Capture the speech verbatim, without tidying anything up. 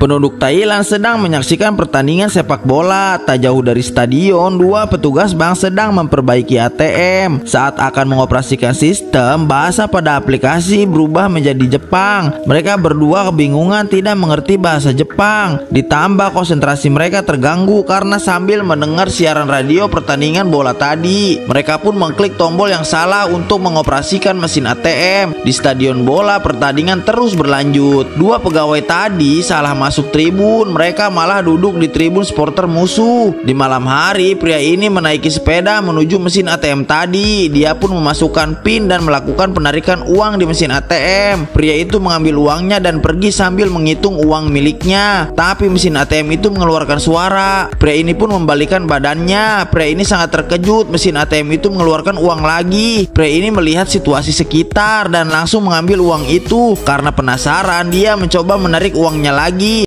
Penduduk Thailand sedang menyaksikan pertandingan sepak bola. Tak jauh dari stadion, dua petugas bank sedang memperbaiki A T M. Saat akan mengoperasikan sistem, bahasa pada aplikasi berubah menjadi Jepang. Mereka berdua kebingungan tidak mengerti bahasa Jepang. Ditambah konsentrasi mereka terganggu karena sambil mendengar siaran radio pertandingan bola tadi. Mereka pun mengklik tombol yang salah untuk mengoperasikan mesin A T M. Di stadion bola, pertandingan terus berlanjut. Dua pegawai tadi salah masuk tribun, mereka malah duduk di tribun supporter musuh. Di malam hari, pria ini menaiki sepeda menuju mesin A T M tadi. Dia pun memasukkan PIN dan melakukan penarikan uang di mesin A T M. Pria itu mengambil uangnya dan pergi sambil menghitung uang miliknya. Tapi mesin A T M itu mengeluarkan suara. Pria ini pun membalikan badannya. Pria ini sangat terkejut, mesin A T M itu mengeluarkan uang lagi. Pria ini melihat situasi sekitar dan langsung mengambil uang itu. Karena penasaran, dia mencoba menarik uangnya lagi.